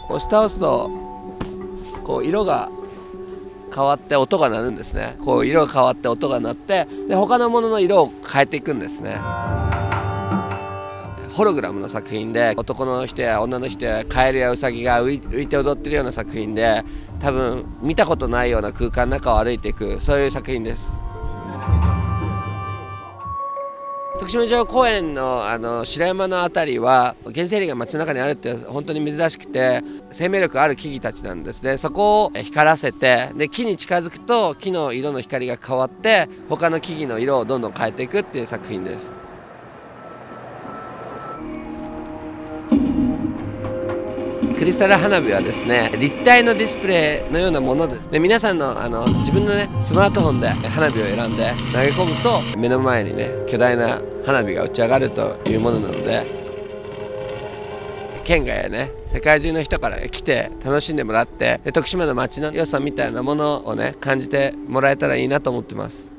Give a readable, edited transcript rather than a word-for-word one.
押し倒すとこう色が変わって音が鳴るんですね。こう色が変わって音が鳴って、で他のものの色を変えていくんですね。ホログラムの作品で、男の人や女の人やカエルやウサギが浮いて踊ってるような作品で、多分見たことないような空間の中を歩いていく、そういう作品です。徳島城公園の白山の辺りは原生林が街の中にあるって本当に珍しくて、生命力ある木々たちなんですね。そこを光らせて、で木に近づくと木の色の光が変わって他の木々の色をどんどん変えていくっていう作品です。クリスタル花火はですね、立体のディスプレイのようなもので、皆さんの自分のねスマートフォンで花火を選んで投げ込むと、目の前にね巨大な花火が打ち上がるというものなので、県外やね世界中の人から来て楽しんでもらって、徳島の街の良さみたいなものをね感じてもらえたらいいなと思ってます。